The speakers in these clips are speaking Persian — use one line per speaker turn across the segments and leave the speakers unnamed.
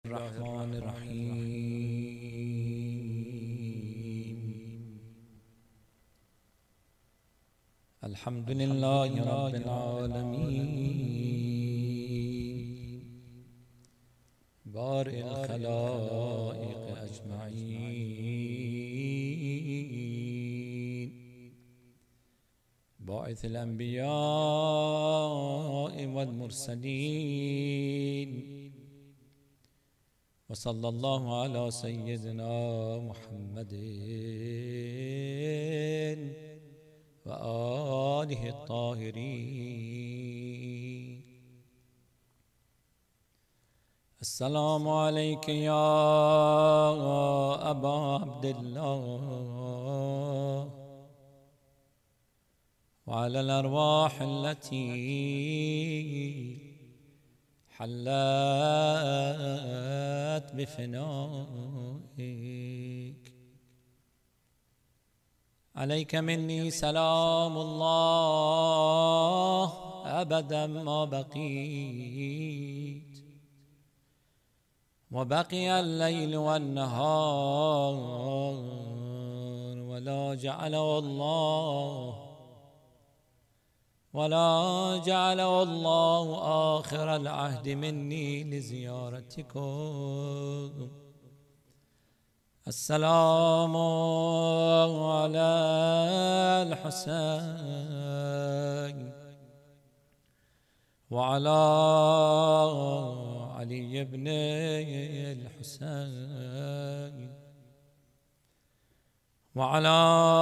الرحمن الرحيم. الحمد لله رب العالمين بارئ الخلائق أجمعين باعث الأنبياء والمرسلين وصلى الله على سيدنا محمد وآله الطاهرين. السلام عليك يا أبا عبد الله وعلى الأرواح التي حلت بفنائك. عليك مني سلام الله أبدا ما بقيت وبقي الليل والنهار ولا جعله الله آخر العهد مني لزيارتكم. السلام على الحسين وعلى علي بن الحسين وعلى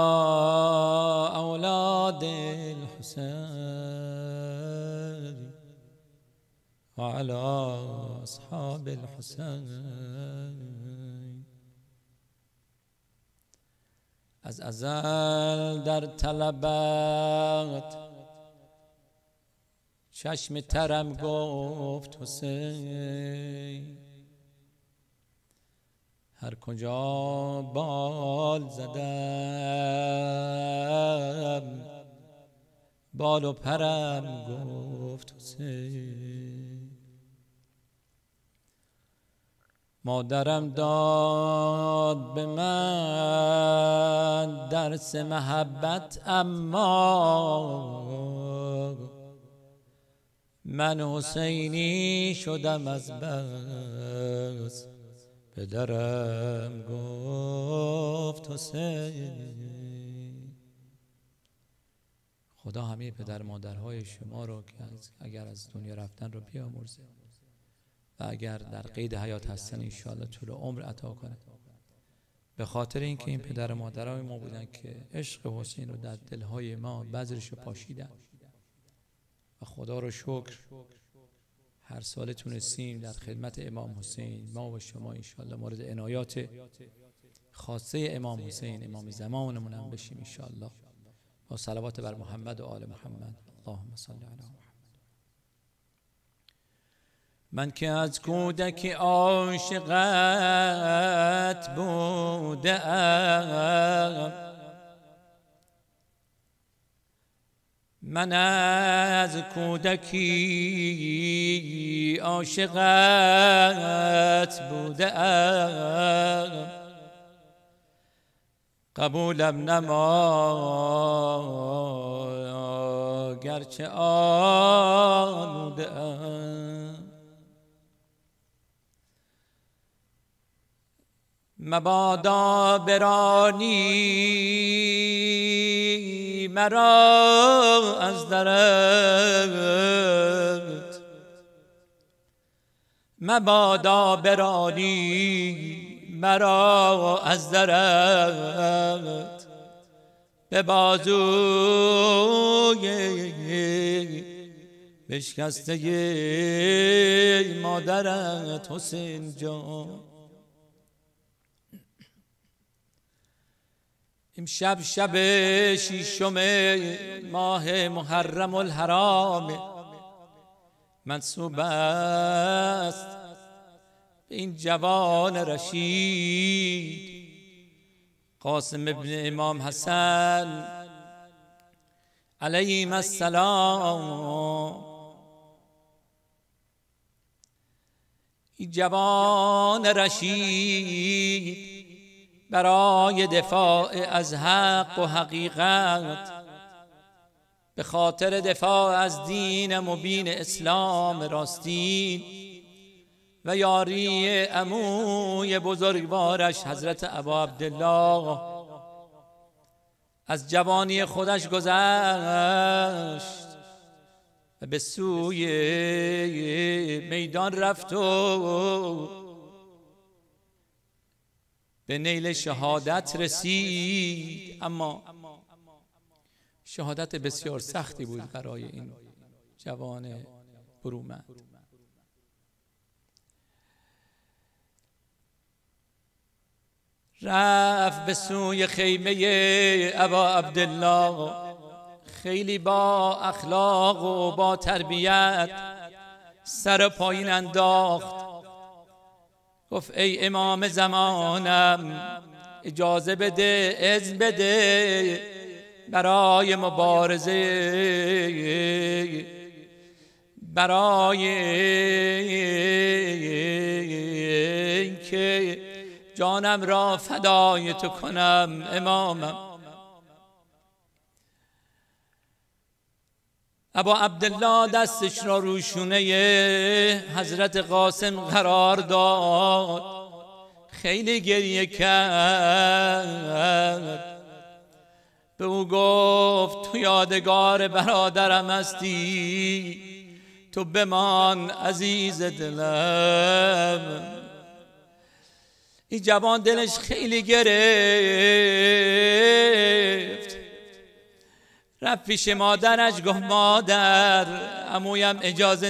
أولاد الحسين وعلى أصحاب الحسين. از ازل در طلبت چشم ترم گفت حسین، هر کجا بال زدم بال و پرم گفت حسین. مادرم داد به من درس محبت، اما من حسینی شدم از بس. پدرم گفت حسین. خدا همه پدر مادرهای شما رو که اگر از دنیا رفتن رو بیامرزه و اگر در قید حیات هستن انشاءالله طول عمر عطا کنه، به خاطر اینکه این پدر مادرای ما بودن که عشق حسین رو در دلهای ما بذرش رو پاشیدن و خدا رو شکر هر سال تونستیم در خدمت امام حسین ما و شما انشاءالله مورد عنایات خاصه امام حسین امام زمانمون هم بشیم انشاءالله، با صلوات بر محمد و آل محمد. اللهم صل علی محمد. من که از کودکی عاشقت بودم، من از کودکی عاشقت بودم، قبولم نما گرچه آلودم. مبادا برانی مرا از درت، مبادا برانی مرا از درت، به بازوی بشکسته مادرت حسین جان. امشب شب ششم ماه محرم الحرام منسوب است به این جوان رشید قاسم ابن امام حسن علیهم السلام. این جوان رشید برای دفاع از حق و حقیقت، به خاطر دفاع از دین مبین اسلام راستین و یاری عموی بزرگوارش حضرت ابا عبدالله از جوانی خودش گذشت و به سوی میدان رفت و به نیل شهادت رسید. اما شهادت بسیار سختی بود برای این جوان برومند. رفت به سوی خیمه ابا عبدالله، خیلی با اخلاق و با تربیت سر پایین انداخت. گفت ای امام زمانم اجازه بده، اذن بده برای مبارزه، برای اینکه جانم را فدای تو کنم امامم. ابا عبدالله دستش را روشونه حضرت قاسم قرار داد، خیلی گریه کرد. به او گفت تو یادگار برادرم هستی، تو بمان عزیز دلم. این جوان دلش خیلی گرفت، رفت پیش مادرش گفت مادر، عمویم اجازه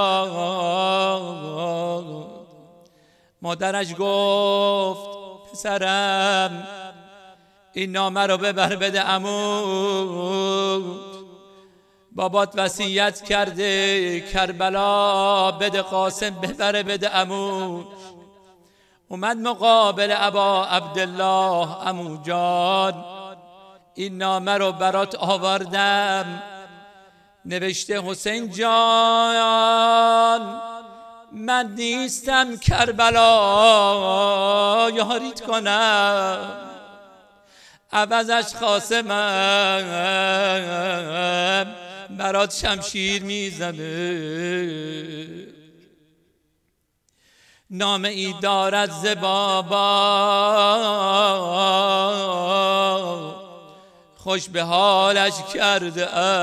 نداد. مادرش گفت پسرم این نامه رو ببر بده عمو، بابات وصیت کرده کربلا بده قاسم ببره بده عمو. اومد مقابل ابا عبدالله، عمو جان این نامه رو برات آوردم، نوشته حسین جان من نیستم کربلا یاریت کنم، عوضش قاسمم برات شمشیر میزنه. نامه ای دارد ز بابا خوش به حالش کرده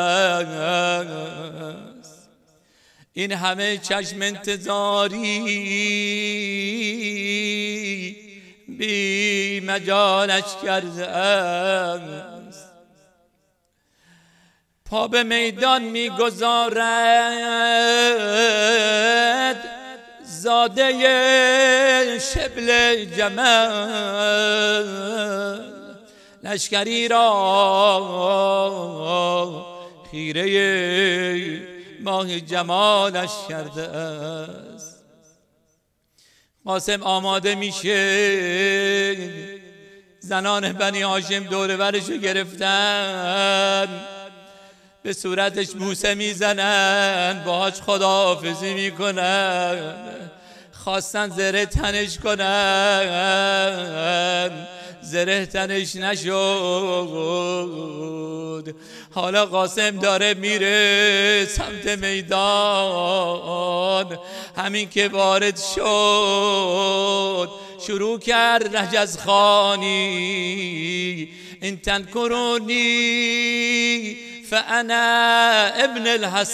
است، این همه چشم انتظاری بی مجالش کرده است. پا به میدان میگذارد زاده شبل جمل، لشکری را خیره ماه جمالش کرده است. قاسم آماده میشه، زنان بنی هاشم دور برشو گرفتن، به صورتش بوسه میزنن، باهاش خداحافظی میکنن، خواستن زره تنش کنن، زره تنش نشد. حالا قاسم داره میره سمت میدان، همین که وارد شد شروع کرد رجز خانی، این تنکرونی فانا ابن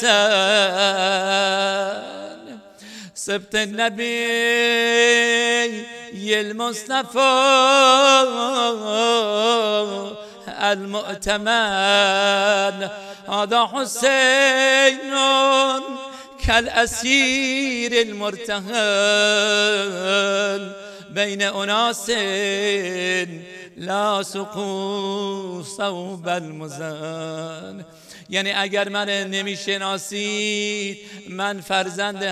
الحسن سبت النبي المصطفى المؤتمن، هذا حسين كالأسير المرتهن بين أناس لا سقوا صوب المزن. یعنی اگر من نمیشناسید، من فرزند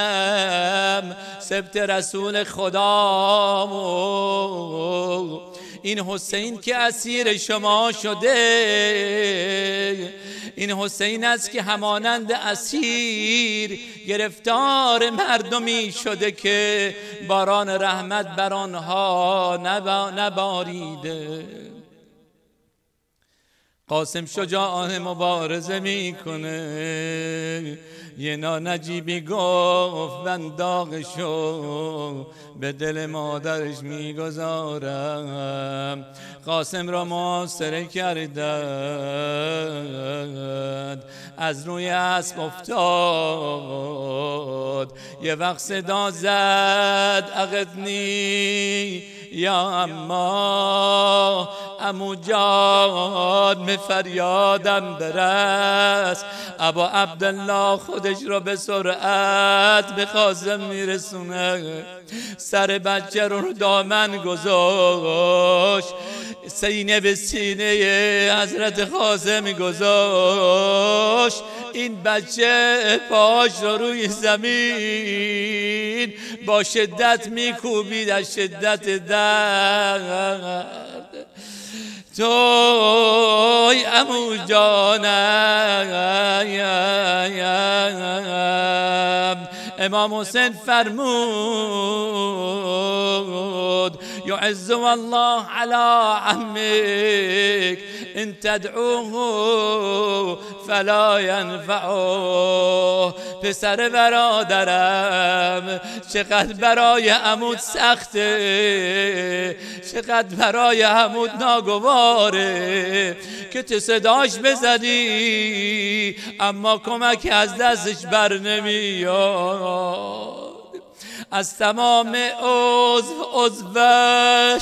حسنم، سبت رسول خدا. این حسین که اسیر شما شده، این حسین است که همانند اسیر گرفتار مردمی شده که باران رحمت بر آنها نباریده. قاسم شجاعانه مبارزه میکنه، یه نجیبی گفت من داغشو به دل مادرش میگذارم. قاسم را محاصره کردند، از روی اسب افتاد، یه وقت صدا زد اغثنی یا اما، عمو جان به فریادم برس. ابا عبدالله خودش را به سرعت به قاسم میرسونه، سر بچه رو دامن گذاشت، سینه به سینه حضرت قاسم گذاشت. این بچه پاش رو روی زمین با شدت میکوبید از شدت درد. توی عمو جانم. امام حسین فرمود یعز الله علی عمک ان تدعوه فلا ینفعه. پسر برادرم چقدر برای عمود سخته، چقدر برای عمود ناگواره که تو صداش بزنی اما کمک از دستش بر نمیاد. از تمام عضوش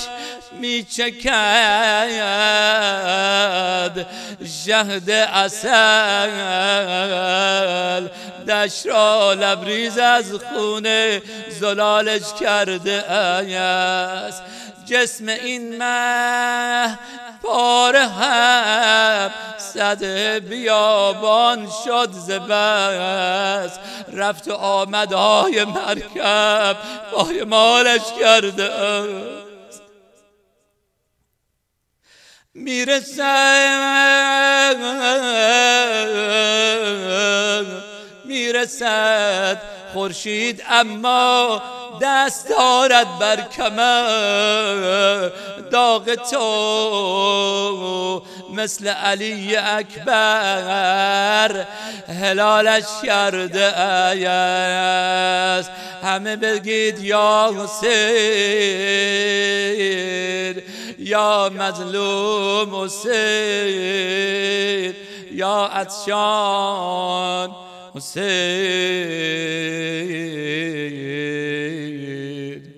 میچکد شهد عسل، دشت را لبریز از خونه زلالش کرده است. جسم این مه پاره هم صد بیابان شد ز بس، رفت و آمدهای مرکب پایمالش کرده است. میرسد خورشید اما دست دارد بر کمر، داغ تو مثل علی اکبر هلالش کرده است. همه بگید یا حسین، یا مظلوم حسین، یا عطشان حسین.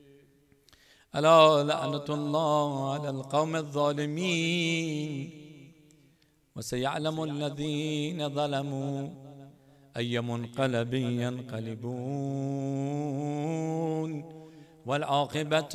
الا لعنة الله على القوم الظالمين وسيعلم الذين ظلموا أي منقلب ينقلبون والعاقبة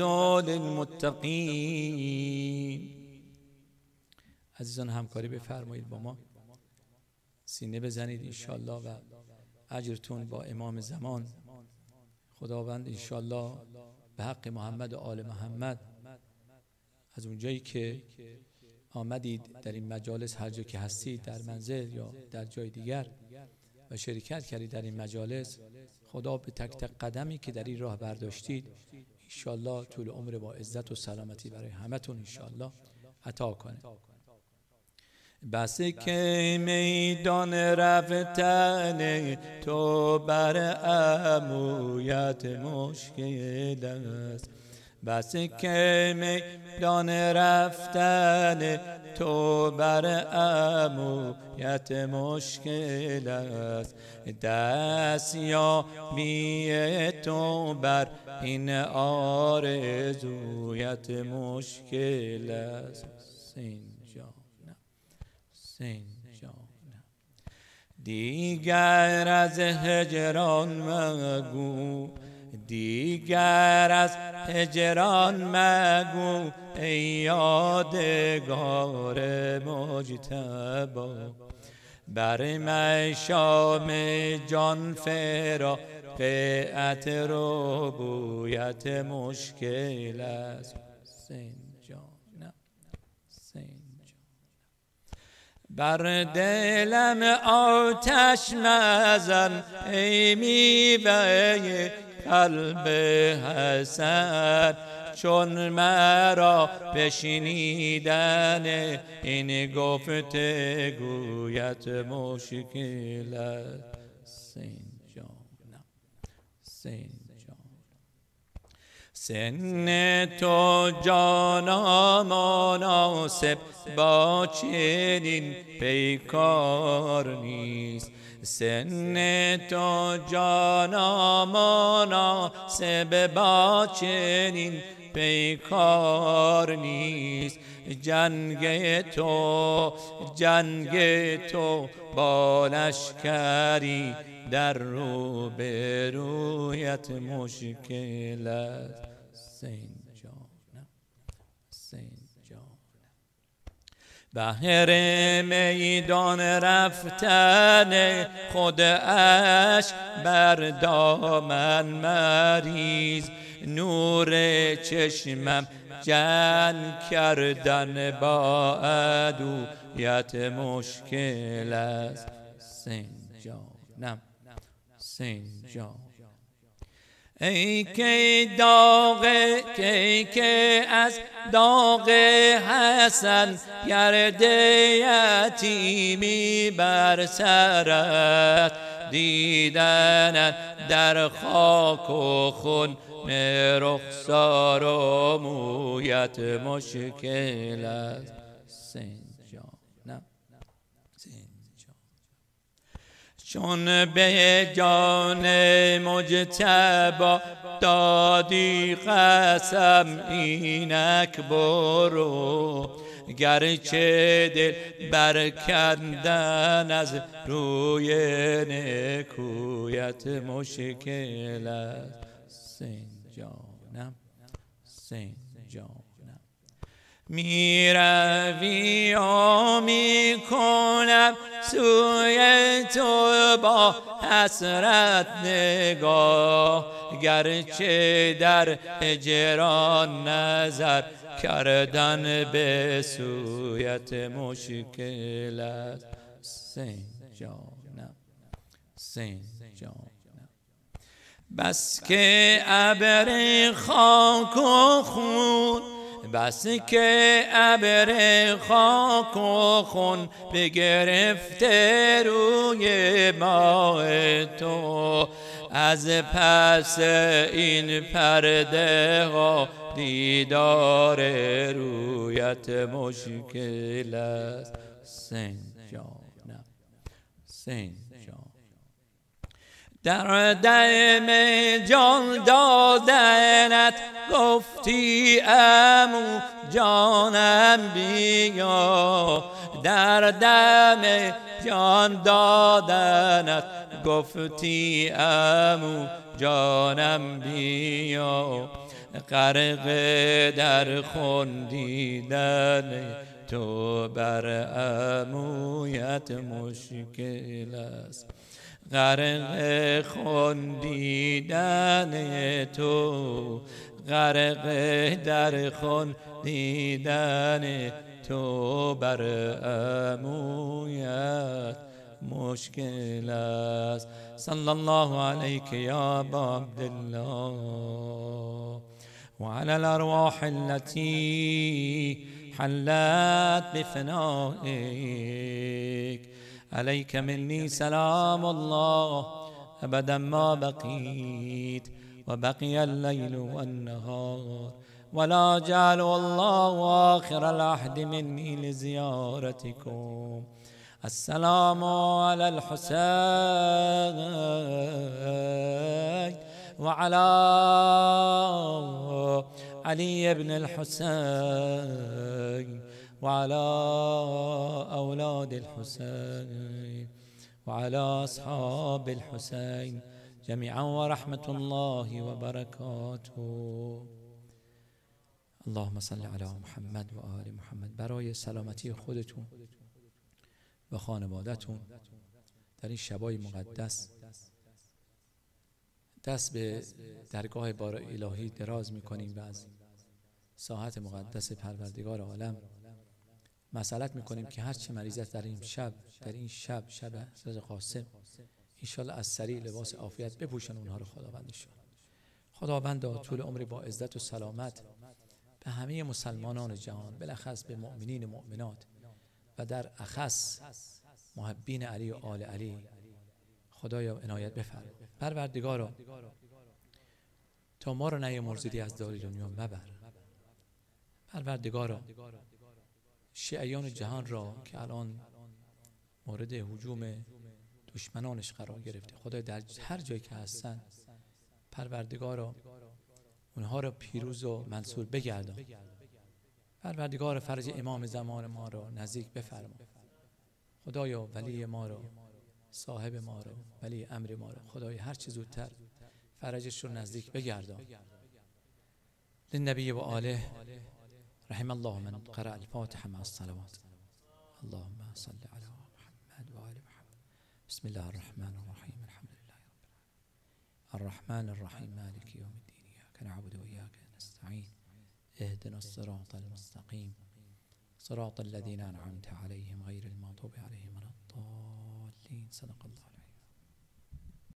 للمتقين. عزیزان همکاری بفرمایید با ما، سینه بزنید انشالله و اجرتون با امام زمان خداوند انشالله به حق محمد و آل محمد. از اونجایی که آمدید در این مجالس، هر جا که هستید، در منزل یا در جای دیگر و شرکت کردید در این مجالس، خدا به تک تک قدمی که در این راه برداشتید انشالله طول عمر با عزت و سلامتی برای همتون انشالله عطا کنه. بس که میدان رفتن تو بر عمویت مشکل است، بس که میدان رفتن تو بر عمویت مشکل است، دست یابی تو بر این آرزویت مشکل است. دیگر از هجران مگو، دیگر از هجران مگو ای یادگار مجتبی، بر مشام جان فراق عطر و بویت مشکل است. بر دلم آتش مزن ای میوه قلب حسن، چون مرا بشنیدن این گفتگویت مشکل است. سن تو جانا مناسب با چنین پیکار نیست، سن تو جانا مناسب با چنین پیکار نیست. جنگ تو با لشکری در روبرویت مشکل است. بهر میدان رفتن خود اشک بر دامن مریز، نور چشمم جنگ کردن با عدویت مشکل است. ای که از داغ حسن گرد یتیمی بر سرت، دیدن در خاک و خون رخسار و مویت مشکل است. چون به جان مجتبی دادی قسم اینک برو، گرچه دل برکندن از روی نکویت مشکل است. می روی و می کنم سوی تو با حسرت نگاه، گرچه در هجران نظر کردن به سویت مشکل است. بس که ابر خاک و خون، بس که ابر خاک و خون بگرفته روی ماه تو، از پس این پرده ها دیدار رویت مشکل است. در دم جان دادنت گفتی عمو جانم بیا، در دم جان دادنت گفتی عمو جانم بیا، غرق در خون دیدن تو بر عمویت مشکل است. غرق خون دیدن تو، غرق در خون دیدن تو بر عمویت مشکل است. صلی الله علیک یا ابا عبدالله وعلى الأرواح التي حلت بفنائك، عليك مني سلام الله أبدا ما بقيت وبقي الليل والنهار، ولا جعل الله آخر العهد مني لزيارتكم. السلام على الحسين وعلى علي بن الحسين وعلى أولاد الحسين وعلى أصحاب الحسين جميعا ورحمة الله وبركاته. اللهم صل على محمد و آل محمد. برای سلامتی خودتون و خانوادتون در این شبای مقدس دست به درگاه بار الهی دراز میکنیم و از ساحت مقدس پروردگار عالم مسئلت میکنیم که هر چه مریض است در این شب حضرت قاسم انشالله از سریع لباس عافیت بپوشن اونها رو خداوندشون. خداوندا طول عمری با عزت و سلامت به همه مسلمانان جهان، بالاخص به مؤمنین و مؤمنات و در اخص محبین علی و آل علی خدایا عنایت بفرما. پروردگارا تا ما رو نیامرزیدی از دار دنیا مبر. پروردگارا شیعیان جهان را که الان مورد هجوم دشمنانش قرار گرفته، خدای در هر جایی که هستن پروردگارا اونها را پیروز و منصور بگردان. پروردگار فرج امام زمان ما را نزدیک بفرما. خدایا ولی ما را، صاحب ما را، ولی امر ما را خدای هر چه زودتر فرجش رو نزدیک بگردان. للنبی و آله رحم الله من قرأ الفاتحه مع الصلوات. اللهم صل على محمد و آل محمد. بسم الله الرحمن الرحیم. الحمد لله رب الرحمن الرحیم مالک یوم الدین. ایاک نعبد و ایاک نستعین. اهدنا الصراط المستقیم صراط الذين أنعمت عليهم غير المغضوب عليهم ولا الضالين. صدق الله.